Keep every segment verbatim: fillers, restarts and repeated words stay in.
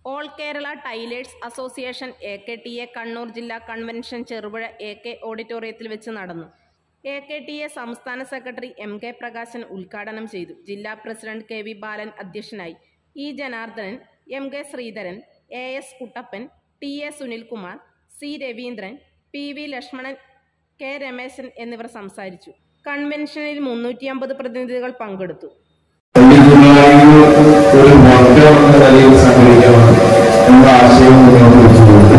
All Kerala tailors association A K T A Kannur ജില്ലാ convention Cherupuzha A K ഓഡിറ്റോറിയത്തിൽ വെച്ച് നടന്നു. എ കെ ടി എ സംസ്ഥാന സെക്രട്ടറി എം കെ പ്രകാശൻ ഉദ്ഘാടനം ചെയ്തു. ജില്ലാ പ്രസിഡന്റ് കെ വി ബാലൻ അധ്യക്ഷനായി. E Janardhanan, M K Sreedharan, A S Kuttappan, T A Sunilkumar, C Raveendran, P V Lakshmanan, K Rameshan എന്നിവർ സംസാരിച്ചു. കൺവെൻഷനിൽ മുന്നൂറ്റി അമ്പത് പ്രതിനിധികൾ പങ്കെടുത്തു. ഒരു വർഗം എന്ന നിലയിൽ സംഘടിക്കണം എന്ന ആശയം മുന്നോട്ട് വെച്ചുകൊണ്ട്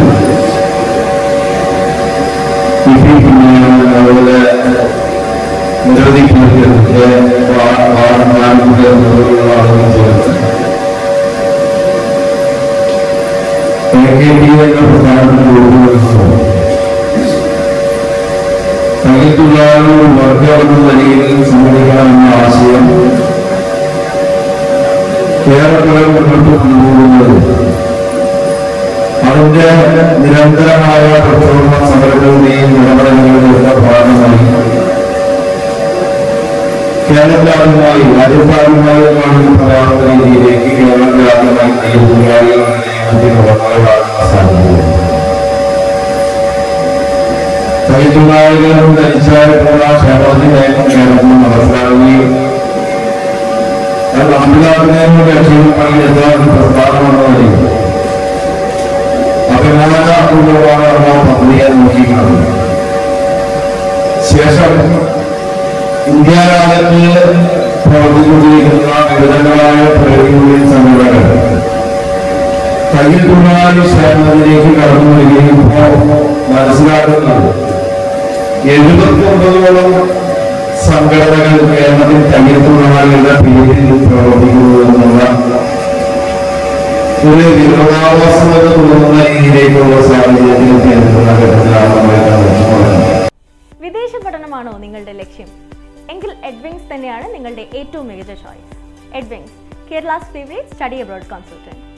അതുപോലെ നിരവധി കുട്ടികളുടെ ആളുകൾ ചേർത്ത് എ കെ ടി എന്ന പ്രധാനപ്പെട്ട രൂപീകരിച്ചു. തയ്യൽത്തൊഴിലാളികൾ വർഗം എന്ന നിലയിൽ സംഘടിക്കണം എന്ന ആശയം കേരളത്തിലെ മുന്നോട്ട് കൊണ്ടുപോകുന്നത് അതിന്റെ നിരന്തരമായ പ്രക്ഷോഭ സമരങ്ങളുടെയും ഇടപെടലുകളുടെ ഭാഗമായി കേരളത്തിലാദ്യമായി രാജ്യത്താദ്യമായി കാണുന്ന പറയാവുന്ന രീതിയിലേക്ക് കേരളത്തിലാദ്യമായി തയ്യൽത്തൊഴിലാളികളുടെ നിയമത്തിന് സാധിക്കുന്നത്. തയ്യൽത്തൊഴിലാളികളും ധരിച്ചായിട്ടുള്ള ക്ഷേമത്തിൽ നയം കേരളത്തിൽ നടപ്പിലാവുകയും അഭിലാഷനെയും ലക്ഷ്യമായി എത്താൻ പ്രധാനമെന്നതിൽ അഭിമാനപൂർവ്വമാണ് നമ്മൾ പദ്ധതിയെ നോക്കിക്കാണുന്നത്. ശേഷം ഇന്ത്യ രാജ്യത്ത് പ്രവർത്തിച്ചുകൊണ്ടിരിക്കുന്ന വിവിധങ്ങളായ പ്രകൃതി സംഘടനകൾ തയ്യൽത്തൊഴിലാളി ക്ഷേമത്തിലേക്ക് കടന്നു വരികയും ഇപ്പോൾ മനസ്സിലാക്കുന്നത് എഴുപത്തൊമ്പതോളം സംഘടനകൾ കേരളത്തിൽ തയ്യൽത്തൊഴിലാളികളുടെ പേരിൽ പ്രവർത്തിക്കുന്നു എന്നുള്ള ഒരു വിരോധാഭാസമെന്ന് തോന്നുന്ന രീതിയിലേക്കുള്ള സാഹചര്യത്തിൽ വിദേശ പഠനമാണോ നിങ്ങളുടെ ലക്ഷ്യം? എങ്കിൽ എഡ്വിങ്സ് തന്നെയാണ് നിങ്ങളുടെ ഏറ്റവും മികച്ച choice. Edwings, Kerala's favourite study abroad consultant.